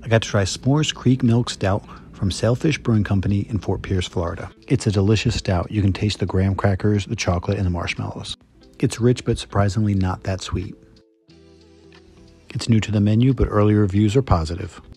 I got to try S'mores Creek Milk Stout from Sailfish Brewing Company in Fort Pierce, Florida. It's a delicious stout. You can taste the graham crackers, the chocolate, and the marshmallows. It's rich but surprisingly not that sweet. It's new to the menu, but early reviews are positive.